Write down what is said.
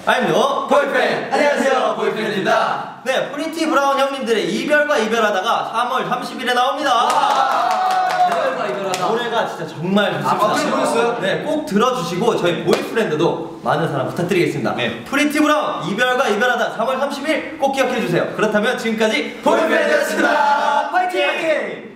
I'm your 보이프렌드. 안녕하세요, 보이프렌드입니다. 네, 프리티 브라운 형님들의 이별과 이별하다가 3월 30일에 나옵니다. 이별과 이별하다. 노래가 진짜 정말 좋습니다. 박수 보셨어요? 네, 꼭 들어주시고 저희 보이프렌드도 많은 사랑 부탁드리겠습니다. 네. 프리티 브라운 이별과 이별하다 3월 30일 꼭 기억해주세요. 그렇다면 지금까지 보이프렌드였습니다. 화이팅!